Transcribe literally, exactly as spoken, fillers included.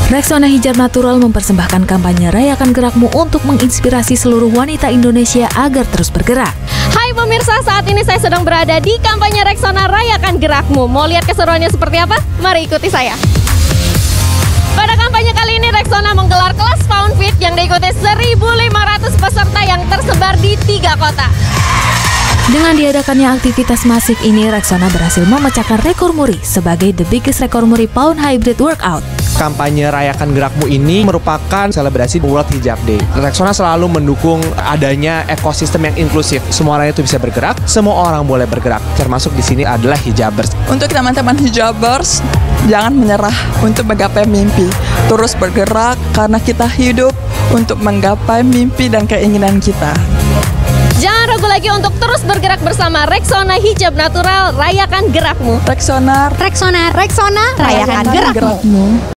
Rexona Hijab Natural mempersembahkan kampanye Rayakan Gerakmu untuk menginspirasi seluruh wanita Indonesia agar terus bergerak. Hai pemirsa, saat ini saya sedang berada di kampanye Rexona Rayakan Gerakmu. Mau lihat keseruannya seperti apa? Mari ikuti saya. Pada kampanye kali ini Rexona menggelar kelas Pound Fit yang diikuti seribu lima ratus peserta yang tersebar di tiga kota. Dengan diadakannya aktivitas masif ini, Rexona berhasil memecahkan rekor muri sebagai the biggest rekor muri Pound Hybrid Workout. Kampanye Rayakan Gerakmu ini merupakan selebrasi World Hijab Day. Rexona selalu mendukung adanya ekosistem yang inklusif. Semua orang itu bisa bergerak, semua orang boleh bergerak. Termasuk di sini adalah hijabers. Untuk teman-teman hijabers, jangan menyerah untuk menggapai mimpi. Terus bergerak karena kita hidup untuk menggapai mimpi dan keinginan kita. Jangan ragu lagi untuk terus bergerak bersama Rexona Hijab Natural. Rayakan Gerakmu. Rexona, Rexona, Rexona, Rayakan Gerakmu.